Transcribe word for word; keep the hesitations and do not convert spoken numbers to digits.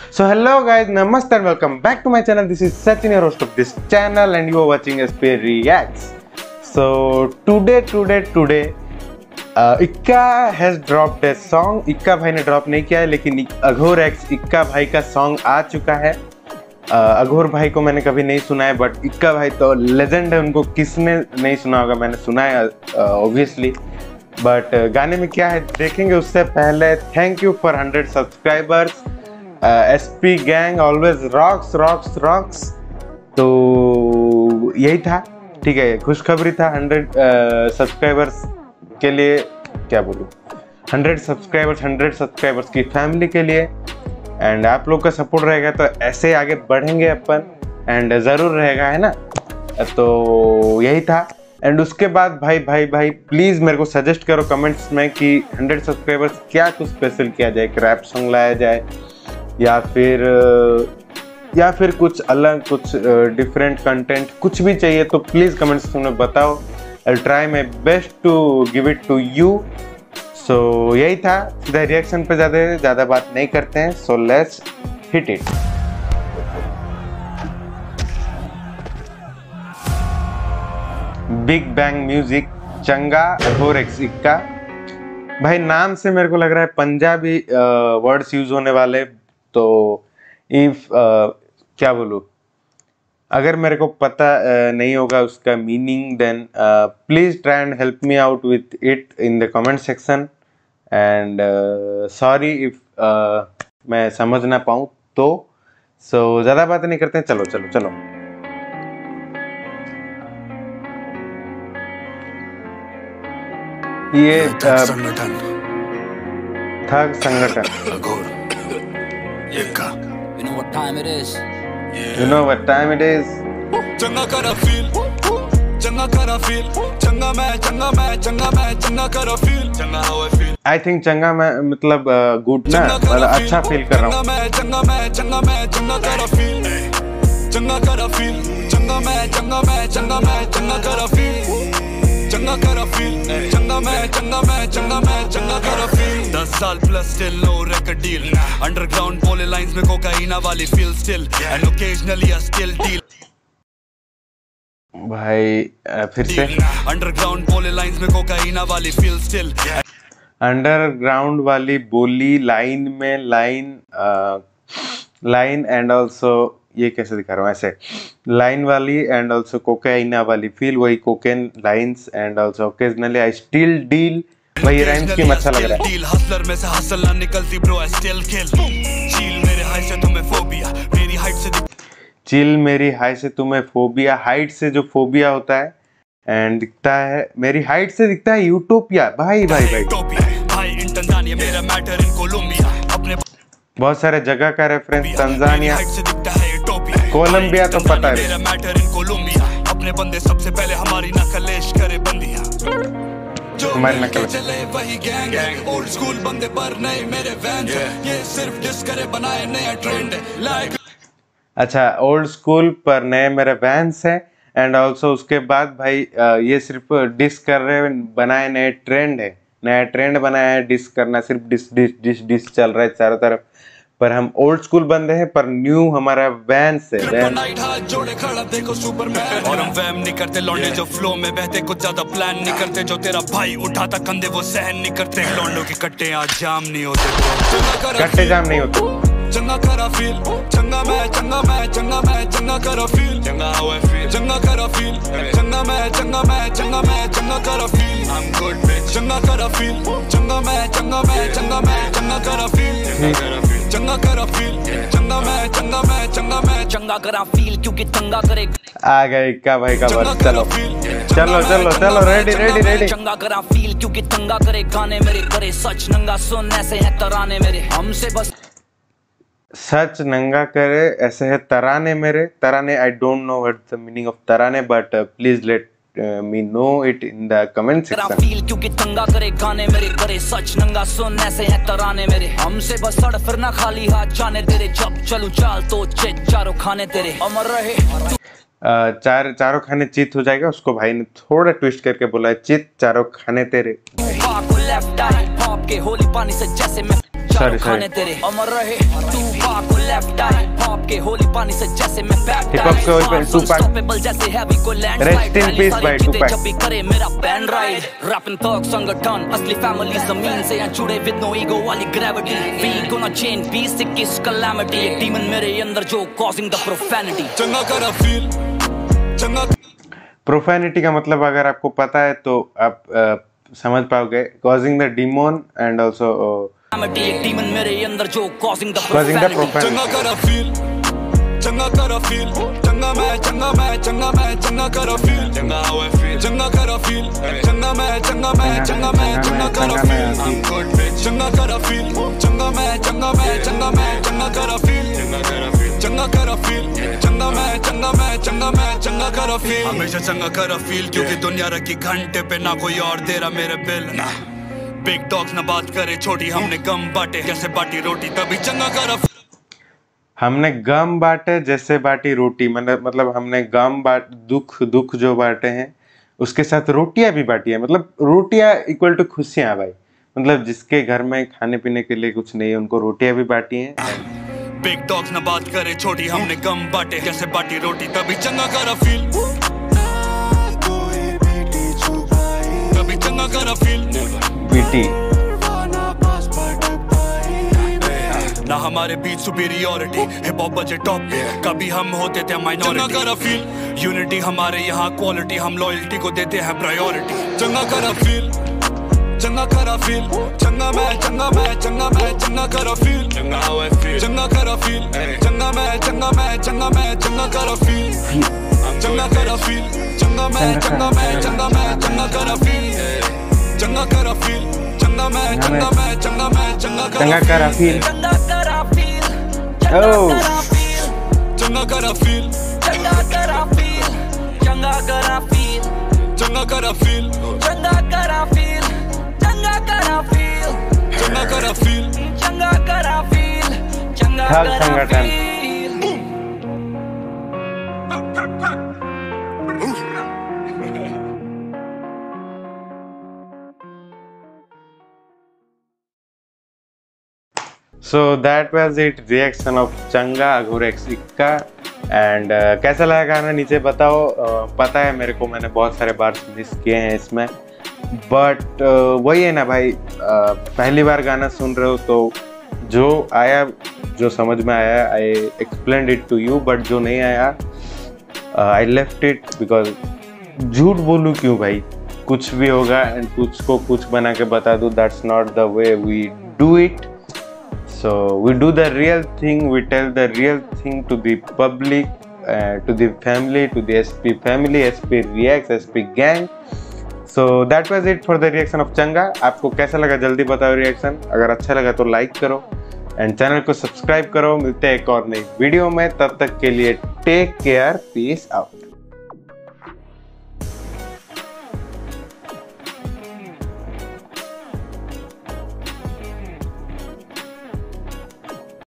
So hello guys, namaste and welcome back to my channel. This is Sachin, your host of this channel, and you are watching S P Reacts. So today, today, today, uh, Ikka has dropped a song. Ikka भाई ने drop नहीं किया है, लेकिन अघोर x इक्का भाई का song आ चुका है. uh, अघोर भाई को मैंने कभी नहीं सुना है, but इक्का भाई तो legend है. उनको किसने नहीं सुना होगा, मैंने सुना है obviously. बट uh, गाने में क्या है देखेंगे उससे पहले thank you for hundred subscribers. S P gang always rocks rocks rocks. तो यही था, ठीक है, खुशखबरी था हंड्रेड सब्सक्राइबर्स के लिए. क्या बोलूँ, हंड्रेड सब्सक्राइबर्स हंड्रेड सब्सक्राइबर्स की फैमिली के लिए. एंड आप लोग का सपोर्ट रहेगा तो ऐसे आगे बढ़ेंगे अपन, एंड ज़रूर रहेगा, है ना. तो यही था. एंड उसके बाद भाई भाई भाई प्लीज़ मेरे को सजेस्ट करो कमेंट्स में कि हंड्रेड सब्सक्राइबर्स क्या कुछ स्पेशल किया जाए. एक रैप सॉन्ग लाया जाए या फिर या फिर कुछ अलग, कुछ डिफरेंट कंटेंट, कुछ भी चाहिए तो प्लीज़ कमेंट्स में बताओ. I try my best to give it to you. So यही था, सीधा रिएक्शन पे ज़्यादा ज़्यादा बात नहीं करते हैं. So let's hit it. Big bang music, चंगा, अघोर एक्स इक्का. भाई नाम से मेरे को लग रहा है पंजाबी वर्ड्स यूज होने वाले. तो इफ क्या बोलूँ, अगर मेरे को पता uh, नहीं होगा उसका meaning, then please try and help me out with it in the comment section. And sorry if मैं समझ ना पाऊँ तो. सो so, ज़्यादा बात नहीं करते हैं, चलो चलो चलो. ये थग संगठन You know what time it is? You know what time it is? चंगा करा फील, चंगा करा फील, चंगा मैं, चंगा मैं, चंगा मैं, चंगा करा फील, चंगा how I feel. I think चंगा मैं मतलब गुड ना, मतलब अच्छा फील कर रहा हूँ. चंगा मैं, चंगा मैं, चंगा करा फील, चंगा करा फील, चंगा मैं, चंगा मैं, चंगा मैं, चंगा करा फील, चंगा करा फील, चंगा मैं, चंगा मैं, चंगा मैं, चंगा करा फील. दस साल plus still no record deal. Underground बोले लाइंस में कोकाइना वाली feel still and occasionally a still deal. भाई फिर से अंडरग्राउंड बोले लाइंस में कोकाइना वाली फील स्टिल. अंडरग्राउंड वाली बोली लाइन में लाइन लाइन एंड ऑल्सो, ये कैसे दिखा रहा हूँ ऐसे, लाइन वाली एंड ऑल्सो कोकाइना वाली फील, वही cocaine lines and also occasionally I still deal. वही राइम स्कीम अच्छा लग रहा है. हसलर में से हसल ना निकलती ब्रो, आई स्टिल किल. चील मेरे हाइट से तुम्हें फोबिया, मेरी हाइट से चील मेरी हाइट से तुम्हें फोबिया. हाइट से जो फोबिया होता है एंड दिखता है, मेरी हाइट से दिखता है यूटोपिया. भाई भाई भाई भाई इन तंजानिया मेरा मैटर इन कोलंबिया. अपने बहुत सारे जगह का रेफरेंस, तंजानिया, कोलंबिया तो पता है. मेरा मैटर इन कोलंबिया. अपने बंदे सबसे पहले हमारी नकलेश करे बंदियां, हमारी नकल चले वही गैंग. ओल्ड स्कूल बंदे पर नए मेरे वैंस, ये सिर्फ डिस करे बनाए नया ट्रेंड लाइक. अच्छा, ओल्ड स्कूल पर नए मेरे वैंस है एंड ऑल्सो उसके बाद भाई ये सिर्फ डिस कर रहे बनाए नए ट्रेंड है. नया ट्रेंड बनाया है डिस करना, सिर्फ डिस डिस डिस डिस चल रहा है चारों तरफ. पर हम ओल्ड स्कूल बंदे हैं, पर न्यू हमारा वैंस है. वैन जोड़े खड़ा देखो सुपरमैन. और हम वैम नहीं करते लौंडे जो फ्लो में बहते, कुछ ज्यादा प्लान नहीं करते. जो तेरा भाई उठाता कंधे वो सहन नहीं करते. लौंडों के कट्टे आज जाम नहीं होते, कट्टे जाम नहीं होते. चंगा करा फील, चंगा मैं, चंगा मैं, चंगा मैं, चंगा करा फील, चंगा how I feel, चंगा करा फील, चंगा मैं, चंगा मैं, चंगा मैं, चंगा करा फील. I'm good bitch. चंगा करा फील, चंगा मैं, चंगा मैं, चंगा मैं, चंगा करा फील, चंगा करा फील, चंगा मैं, चंगा मैं, चंगा मैं, चंगा करा फील, क्योंकि चंगा करे. आ गए इक्का भाई का वर्ड. चलो चलो चलो चलो, रेडी रेडी रेडी. चंगा करा फील क्योंकि चंगा करे, गाने मेरे करे सच नंगा सुन, ऐसे हैं तराने मेरे हमसे बस. सच नंगा करे ऐसे है तराने मेरे. तराने, I don't know what the meaning of तराने, but please let me know it in the comment section. Feel क्योंकि चंगा करे, गाने मेरे करे सच नंगा सुन, ऐसे हैं तराने मेरे हमसे बस सड़ फिर ना खाली हाथ जाने तेरे. जब चलू चाल तो चित चारों खाने तेरे अमर रहे. uh, चार चारों खाने चित हो जाएगा. उसको भाई ने थोड़ा ट्विस्ट करके बोला है चित चारों खाने तेरे. होली पानी से जैसे मैं सॉरी सॉरी तेरे अमर रहे. तू पाक लेफ्ट के होली पानी से जैसे मैं हिप हॉप के वही पे टूपैक जैसे हैवी को लैंड रेस्ट इन पीस भाई टूपैक जब भी करे मेरा बैंड राइड रैपिंग थॉक संगठन असली फैमिली जमीन से यहाँ जुड़े विद नो ईगो वाली gravity we gonna change peace kiss calamity एक डीमन मेरे अंदर जो कॉजिंग द प्रोफैनिटी चंगा करा फील चंगा प्रोफैनिटी का मतलब अगर आपको पता है तो आप uh, समझ पाओगे causing the demon and also एक डीमन मेरे अंदर जो causing the causing the profanity profanity चंगा करा फील चंगा करा फील चंगा मैं चंगा मैं चंगा मैं चंगा करा फील चंगा हाउ आई फील चंगा करा फील चंगा मैं चंगा मैं चंगा मैं चंगा करा फील चंगा करा फील चंगा मैं चंगा मैं चंगा मैं चंगा करा फील चंगा करा फील चंगा करा फील चंगा मैं चंगा मैं चंगा मैं चंगा करा फील हमेशा चंगा करा फील क्योंकि दुनिया रखी घंटे पे ना कोई और दे रहा मेरे बिल ना बिग डॉग्स ना बात करे छोटी हमने गम बांटे जैसे बाटी रोटी तभी चंगा करा हमने गम बांटे जैसे बाटी रोटी मतलब मतलब हमने गम बाट दुख दुख जो बांटे हैं उसके साथ रोटियां भी बांटी है मतलब रोटियां इक्वल टू खुशियां भाई मतलब जिसके घर में खाने पीने के लिए कुछ नहीं है उनको रोटियां भी बांटी हैं बिग डॉग्स ना बात करे छोटी हमने गम बांटे जैसे बाटी रोटी तभी चंगा करा फील तभी चंगा करा फील बीटी ना हमारे बीच सुपीरियरिटी हिप हॉप बजे टॉप पे कभी हम होते थे माइनॉरिटी चंगा करा फील यूनिटी हमारे यहाँ क्वालिटी हम लॉयल्टी को देते हैं प्रायोरिटी चंगा करा फील चंगा करा फील चंगा मैं चंगा मैं चंगा मैं चंगा करा फील चंगा हाउ आई फील चंगा करा फील चंगा मैं चंगा मैं चंगा मैं चंगा करा फील चंगा करा फील चंगा मैं चंगा मैं चंगा मैं चंगा करा फील चंगा करा फील चंगा मैं चंगा मैं चंगा मैं चंगा चंगा करा फील चंगा करा फील ओ चंगा करा फील चंगा करा फील चंगा करा फील चंगा करा फील चंगा करा फील चंगा करा फील चंगा करा फील चंगा करा फील चंगा करा feel So that was it reaction of चंगा अघोरेक्स इक्का एंड uh, कैसा लगा गाना नीचे बताओ uh, पता है मेरे को मैंने बहुत सारे बार मिस किए हैं इसमें बट uh, वही है ना भाई uh, पहली बार गाना सुन रहे हो तो जो आया जो समझ में आया I explained it to you but जो नहीं आया आई लेफ्ट इट बिकॉज झूठ बोलूँ क्यों भाई कुछ भी होगा एंड कुछ को कुछ बना के बता दूँ that's not the way we do it. So we do the real thing, we tell the real thing to the public, uh, to the family, to the S P family, S P Reacts, S P Gang. So that was it for the reaction of चंगा. आपको कैसा लगा जल्दी बताओ reaction. अगर अच्छा लगा तो लाइक करो एंड चैनल को सब्सक्राइब करो. मिलते हैं एक और नई वीडियो में, तब तक के लिए टेक केयर, पीस आउट.